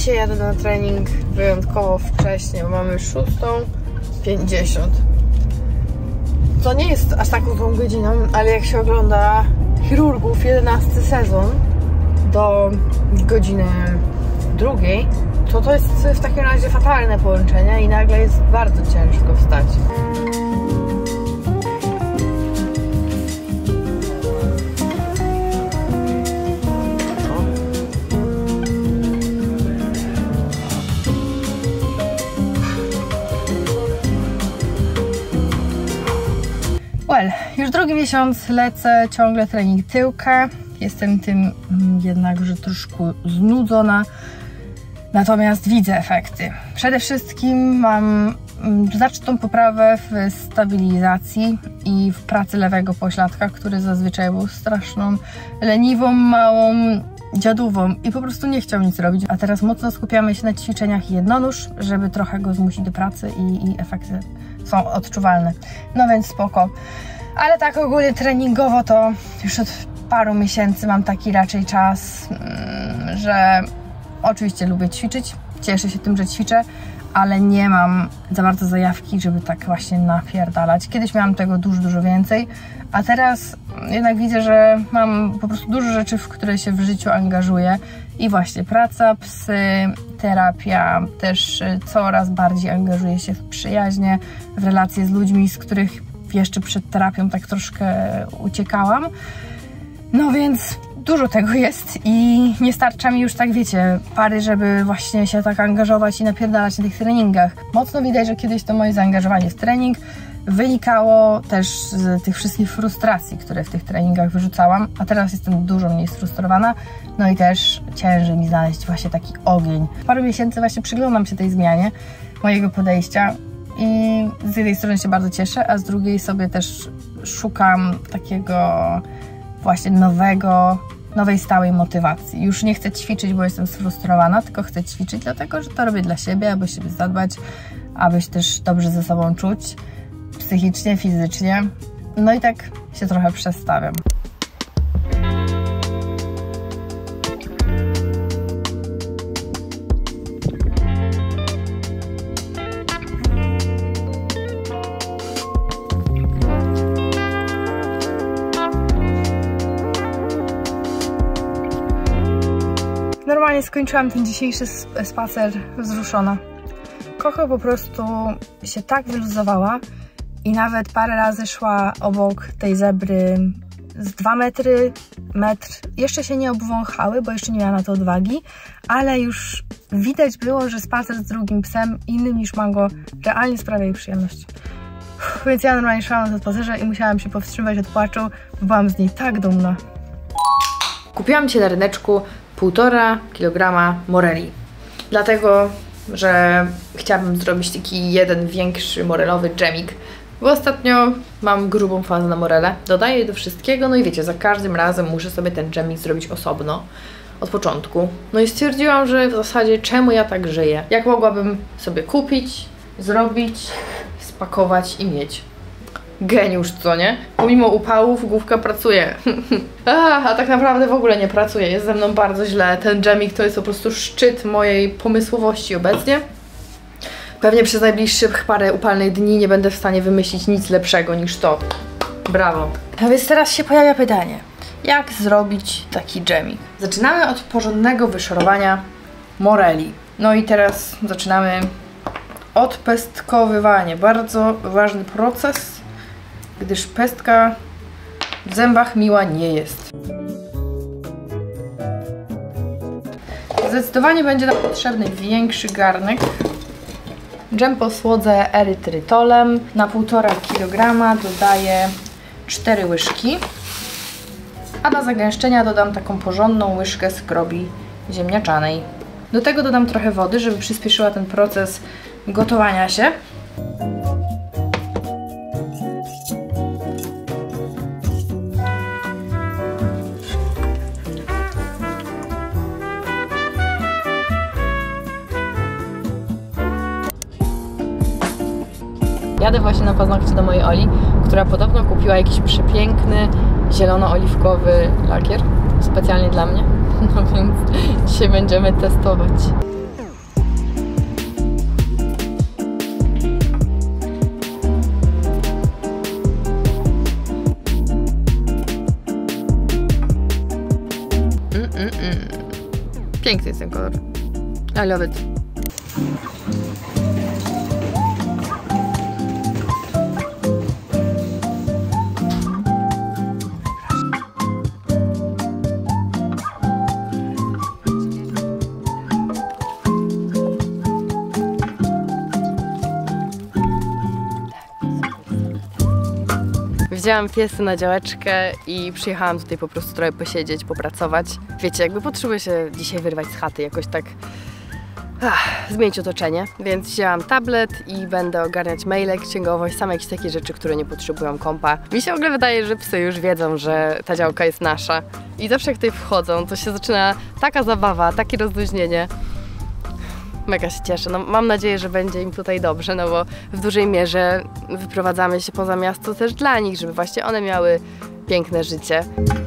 Dzisiaj jadę na trening wyjątkowo wcześnie, bo mamy 6:50. To nie jest aż taką złą godziną, ale jak się ogląda Chirurgów 11 sezon do godziny 2, to jest w takim razie fatalne połączenie i nagle jest bardzo ciężko wstać. Już drugi miesiąc lecę, ciągle trening tyłka. Jestem tym jednakże troszkę znudzona, natomiast widzę efekty. Przede wszystkim mam znaczną poprawę w stabilizacji i w pracy lewego pośladka, który zazwyczaj był straszną, leniwą, małą dziadówą i po prostu nie chciał nic robić. A teraz mocno skupiamy się na ćwiczeniach jednonóż, żeby trochę go zmusić do pracy i efekty są odczuwalne. No więc spoko. Ale tak ogólnie treningowo to już od paru miesięcy mam taki raczej czas, że oczywiście lubię ćwiczyć, cieszę się tym, że ćwiczę, ale nie mam za bardzo zajawki, żeby tak właśnie napierdalać. Kiedyś miałam tego dużo więcej, a teraz jednak widzę, że mam po prostu dużo rzeczy, w które się w życiu angażuję i właśnie praca, psy, terapia, też coraz bardziej angażuję się w przyjaźnie, w relacje z ludźmi, z których jeszcze przed terapią tak troszkę uciekałam. No więc dużo tego jest i nie starcza mi już, tak wiecie, pary, żeby właśnie się tak angażować i napierdalać na tych treningach. Mocno widać, że kiedyś to moje zaangażowanie w trening wynikało też z tych wszystkich frustracji, które w tych treningach wyrzucałam, a teraz jestem dużo mniej sfrustrowana, no i też ciężej mi znaleźć właśnie taki ogień. Parę miesięcy właśnie przyglądam się tej zmianie mojego podejścia i z jednej strony się bardzo cieszę, a z drugiej sobie też szukam takiego właśnie nowej stałej motywacji. Już nie chcę ćwiczyć, bo jestem sfrustrowana, tylko chcę ćwiczyć dlatego, że to robię dla siebie, aby siebie zadbać, aby się też dobrze ze sobą czuć, psychicznie, fizycznie. No i tak się trochę przestawiam. Normalnie skończyłam ten dzisiejszy spacer wzruszona. Kocho po prostu się tak wyluzowała i nawet parę razy szła obok tej zebry z 2 metry, metr. Jeszcze się nie obwąchały, bo jeszcze nie miała na to odwagi, ale już widać było, że spacer z drugim psem innym niż Mango realnie sprawia jej przyjemność. Więc ja normalnie szłam na tym spacerze i musiałam się powstrzymać od płaczu, bo byłam z niej tak dumna. Kupiłam dzisiaj na ryneczku 1,5 kg moreli, dlatego, że chciałabym zrobić taki jeden większy morelowy dżemik, bo ostatnio mam grubą fazę na morele, dodaję je do wszystkiego, no i wiecie, za każdym razem muszę sobie ten dżemik zrobić osobno, od początku. No i stwierdziłam, że w zasadzie czemu ja tak żyję? Jak mogłabym sobie kupić, zrobić, spakować i mieć? Geniusz, co nie? Pomimo upałów główka pracuje. A tak naprawdę w ogóle nie pracuje. Jest ze mną bardzo źle. Ten dżemik to jest po prostu szczyt mojej pomysłowości obecnie. Pewnie przez najbliższych parę upalnych dni nie będę w stanie wymyślić nic lepszego niż to. Brawo. A więc teraz się pojawia pytanie. Jak zrobić taki dżemik? Zaczynamy od porządnego wyszorowania moreli. No i teraz zaczynamy od pestkowywania. Bardzo ważny proces, gdyż pestka w zębach miła nie jest. Zdecydowanie będzie nam potrzebny większy garnek. Dżem posłodzę erytrytolem. Na 1,5 kg dodaję 4 łyżki. A na zagęszczenia dodam taką porządną łyżkę skrobi ziemniaczanej. Do tego dodam trochę wody, żeby przyspieszyła ten proces gotowania się. Jadę właśnie na paznokcie do mojej Oli, która podobno kupiła jakiś przepiękny, zielono-oliwkowy lakier specjalnie dla mnie. No więc dzisiaj będziemy testować. Piękny jest ten kolor. I love it. Wzięłam piesy na działeczkę i przyjechałam tutaj po prostu trochę posiedzieć, popracować. Wiecie, jakby potrzebuję się dzisiaj wyrwać z chaty, jakoś tak zmienić otoczenie, więc wzięłam tablet i będę ogarniać maile, księgowość, same jakieś takie rzeczy, które nie potrzebują kompa. Mi się w ogóle wydaje, że psy już wiedzą, że ta działka jest nasza i zawsze jak tutaj wchodzą, to się zaczyna taka zabawa, takie rozluźnienie. Mega się cieszę. No, mam nadzieję, że będzie im tutaj dobrze, no bo w dużej mierze wyprowadzamy się poza miasto też dla nich, żeby właśnie one miały piękne życie.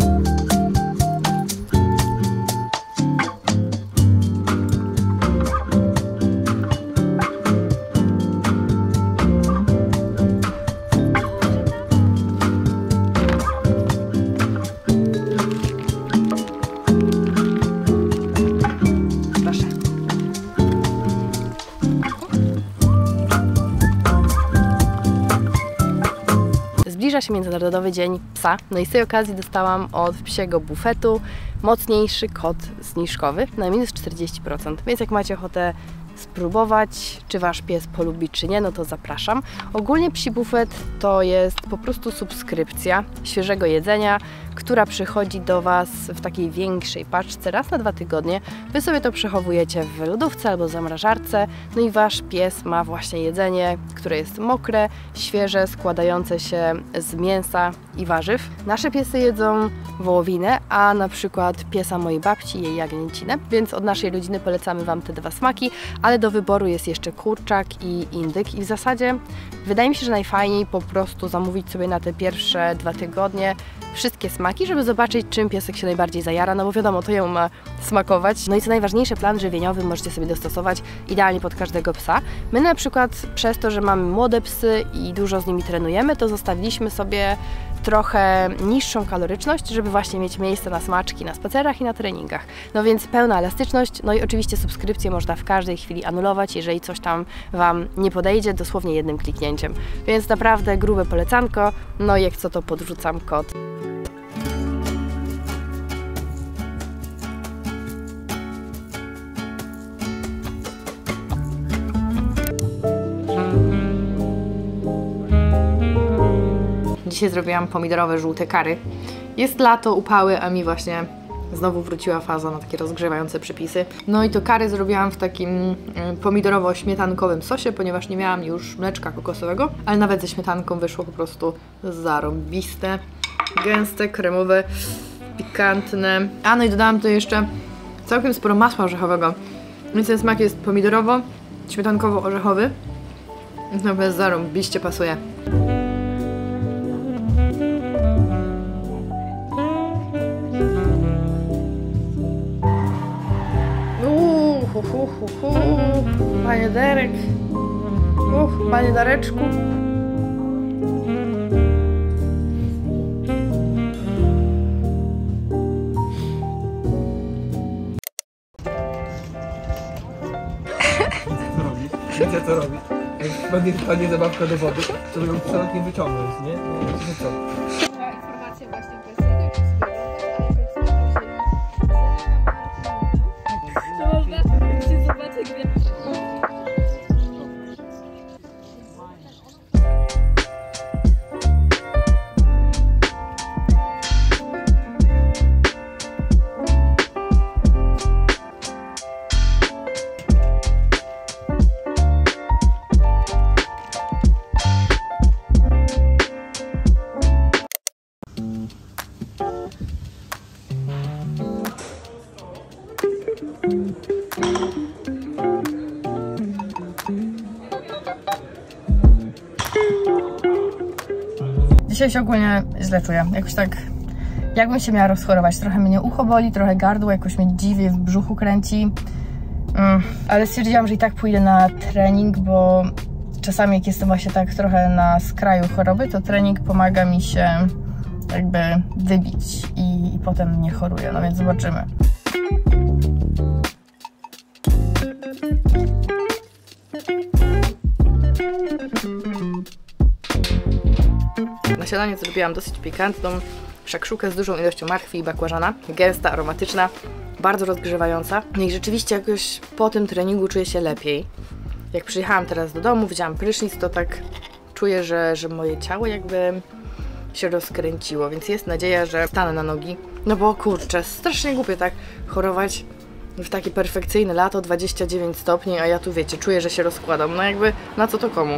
Zbliża się Międzynarodowy Dzień Psa, no i z tej okazji dostałam od psiego bufetu mocniejszy kod zniżkowy na minus 40%, więc jak macie ochotę spróbować, czy wasz pies polubi, czy nie, no to zapraszam. Ogólnie psi bufet to jest po prostu subskrypcja świeżego jedzenia, która przychodzi do was w takiej większej paczce raz na 2 tygodnie. Wy sobie to przechowujecie w lodówce albo zamrażarce, no i wasz pies ma właśnie jedzenie, które jest mokre, świeże, składające się z mięsa i warzyw. Nasze piesy jedzą wołowinę, a na przykład piesa mojej babci jej jagnięcinę, więc od naszej rodziny polecamy wam te 2 smaki, ale do wyboru jest jeszcze kurczak i indyk i w zasadzie wydaje mi się, że najfajniej po prostu zamówić sobie na te pierwsze 2 tygodnie wszystkie smaki, żeby zobaczyć, czym piesek się najbardziej zajara, no bo wiadomo, to ją ma smakować. No i co najważniejsze, plan żywieniowy możecie sobie dostosować idealnie pod każdego psa. My na przykład przez to, że mamy młode psy i dużo z nimi trenujemy, to zostawiliśmy sobie trochę niższą kaloryczność, żeby właśnie mieć miejsce na smaczki, na spacerach i na treningach. No więc pełna elastyczność, no i oczywiście subskrypcję można w każdej chwili anulować, jeżeli coś tam wam nie podejdzie, dosłownie jednym kliknięciem. Więc naprawdę grube polecanko, no i jak co to podrzucam kod. Dzisiaj zrobiłam pomidorowe żółte curry. Jest lato, upały, a mi właśnie znowu wróciła faza na takie rozgrzewające przepisy. No i to curry zrobiłam w takim pomidorowo-śmietankowym sosie, ponieważ nie miałam już mleczka kokosowego, ale nawet ze śmietanką wyszło po prostu zarąbiste, gęste, kremowe, pikantne. A no i dodałam tu jeszcze całkiem sporo masła orzechowego, więc ten smak jest pomidorowo-śmietankowo-orzechowy. Naprawdę zarąbiście pasuje. Panie Derek, panie Dareczku. Widzę co robić. Jak wpadnie zabawka do wody, to ją przelotnie wyciągnąć, nie? Co? Informacja właśnie Dzisiaj się ogólnie źle czuję, jakoś tak jakbym się miała rozchorować. Trochę mnie ucho boli, trochę gardło, jakoś mnie dziwnie w brzuchu kręci. Ale stwierdziłam, że i tak pójdę na trening, bo czasami jak jestem właśnie tak trochę na skraju choroby, to trening pomaga mi się jakby wybić i potem nie choruję, no więc zobaczymy. Na śniadanie zrobiłam dosyć pikantną szakszukę z dużą ilością marchwi i bakłażana. Gęsta, aromatyczna, bardzo rozgrzewająca. No i rzeczywiście jakoś po tym treningu czuję się lepiej. Jak przyjechałam teraz do domu, wzięłam prysznic, to tak czuję, że moje ciało jakby się rozkręciło, więc jest nadzieja, że stanę na nogi. No bo kurczę, strasznie głupie tak chorować w takie perfekcyjne lato, 29 stopni, a ja tu wiecie, czuję, że się rozkładam. No jakby na co to komu?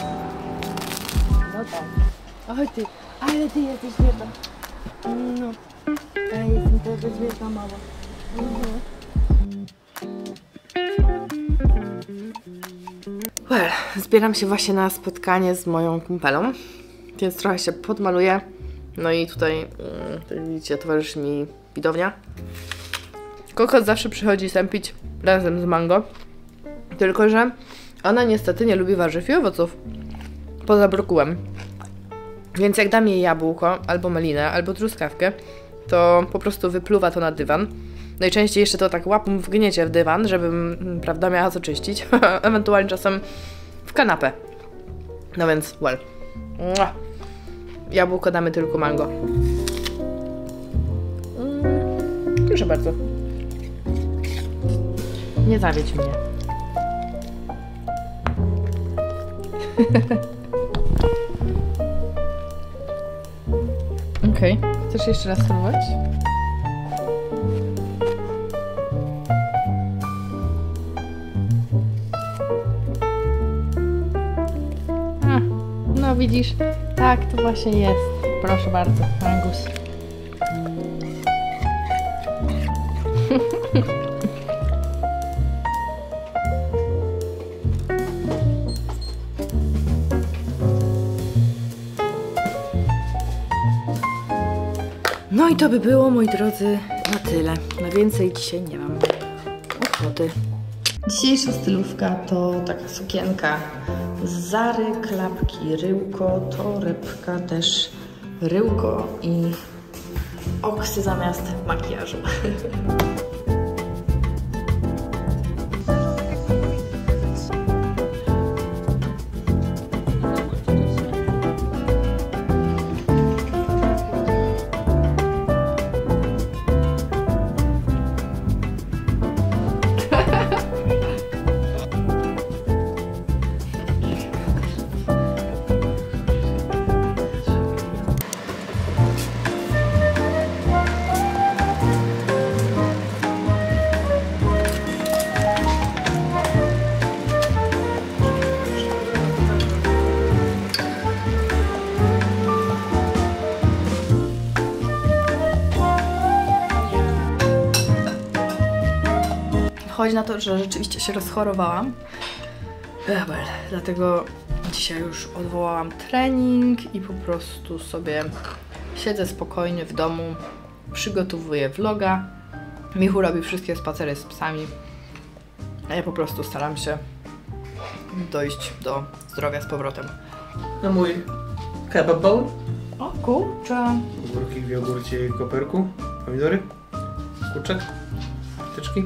No tak. Oj ty, ale ty jesteś wielka. No, ja jestem też wielka mała. Well, zbieram się właśnie na spotkanie z moją kumpelą, więc trochę się podmaluję. No i tutaj, jak widzicie, towarzyszy mi widownia. Kokos zawsze przychodzi sępić razem z Mango, tylko że ona niestety nie lubi warzyw i owoców, poza brokułem. Więc jak dam jej jabłko, albo melinę, albo truskawkę, to po prostu wypluwa to na dywan. Najczęściej jeszcze to tak łapą wgniecie w dywan, żebym, prawda, miała co czyścić. Ewentualnie czasem w kanapę. No więc, well. Jabłko damy tylko Mango. Proszę bardzo. Nie zawiedź mnie. Okej. Chcesz jeszcze raz spróbować? No widzisz, tak to właśnie jest. Proszę bardzo, Angus. No i to by było, moi drodzy, na tyle. Na więcej dzisiaj nie mam ochoty. Dzisiejsza stylówka to taka sukienka z Zary, klapki ryłko, torebka też ryłko i oksy zamiast makijażu. Chodzi na to, że rzeczywiście się rozchorowałam. Dlatego dzisiaj już odwołałam trening i po prostu sobie siedzę spokojnie w domu, przygotowuję vloga. Michu robi wszystkie spacery z psami, a ja po prostu staram się dojść do zdrowia z powrotem. Na mój kebab bowl. O kurczę. Ogórki w jogurcie i koperku, pomidory, kurczak, tyczki.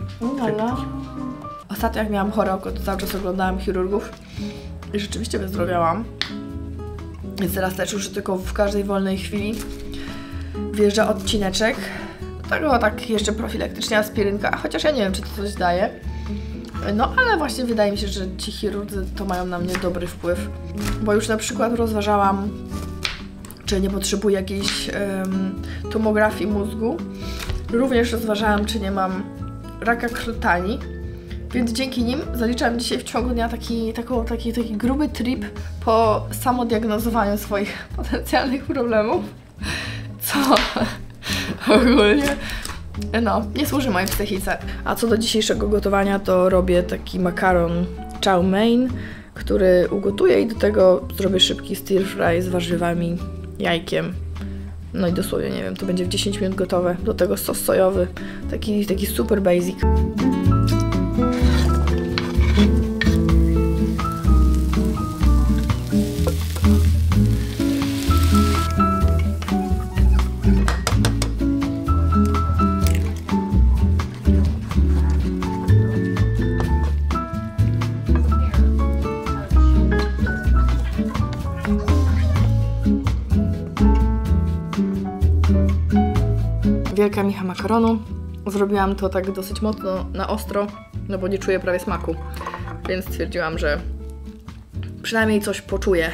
Ostatnio jak miałam chore oko, to cały czas oglądałam chirurgów i rzeczywiście wyzdrowiałam. Więc teraz też już tylko w każdej wolnej chwili wjeżdża odcineczek. Tego tak jeszcze profilaktycznie aspirynka, chociaż ja nie wiem, czy to coś daje. No ale właśnie wydaje mi się, że ci chirurdzy to mają na mnie dobry wpływ. Bo już na przykład rozważałam, czy nie potrzebuję jakiejś tomografii mózgu. Również rozważałam, czy nie mam raka krtani. Więc dzięki nim zaliczam dzisiaj w ciągu dnia taki gruby trip po samodiagnozowaniu swoich potencjalnych problemów. Co ogólnie nie służy mojej psychice. A co do dzisiejszego gotowania, to robię taki makaron chow mein, który ugotuję i do tego zrobię szybki stir fry z warzywami, jajkiem. No i dosłownie, nie wiem, to będzie w 10 minut gotowe. Do tego sos sojowy, taki super basic. wielka micha makaronu. Zrobiłam to tak dosyć mocno na ostro, no bo nie czuję prawie smaku. Więc stwierdziłam, że przynajmniej coś poczuję.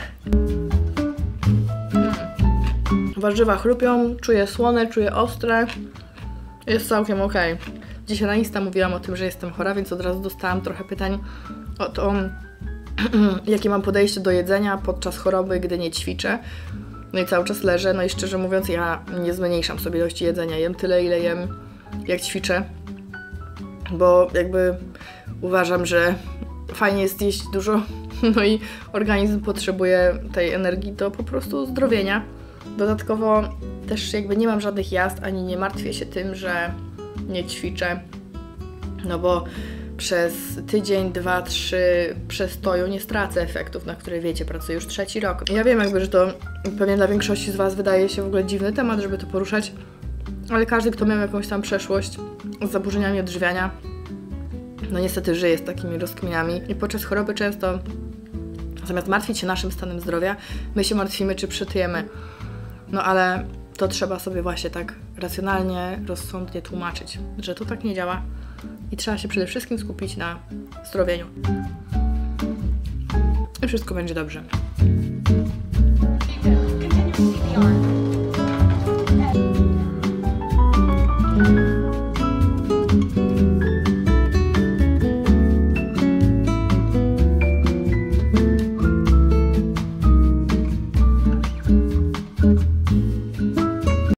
Warzywa chrupią, czuję słone, czuję ostre. Jest całkiem ok. Dzisiaj na Insta mówiłam o tym, że jestem chora, więc od razu dostałam trochę pytań o to, jakie mam podejście do jedzenia podczas choroby, gdy nie ćwiczę. No i cały czas leżę. No i szczerze mówiąc, ja nie zmniejszam sobie ilości jedzenia. Jem tyle, ile jem, jak ćwiczę. Bo jakby uważam, że fajnie jest jeść dużo. No i organizm potrzebuje tej energii do po prostu zdrowienia. Dodatkowo też jakby nie mam żadnych jazd, ani nie martwię się tym, że nie ćwiczę. No bo przez tydzień, 2, 3 przestoju nie stracę efektów, na które wiecie, pracuję już 3. rok. Ja wiem jakby, że to pewnie dla większości z Was wydaje się w ogóle dziwny temat, żeby to poruszać, ale każdy, kto miał jakąś tam przeszłość z zaburzeniami odżywiania, no niestety żyje z takimi rozkminiami i podczas choroby często zamiast martwić się naszym stanem zdrowia, my się martwimy, czy przytyjemy. No ale to trzeba sobie właśnie tak racjonalnie, rozsądnie tłumaczyć, że to tak nie działa i trzeba się przede wszystkim skupić na zdrowieniu. I wszystko będzie dobrze.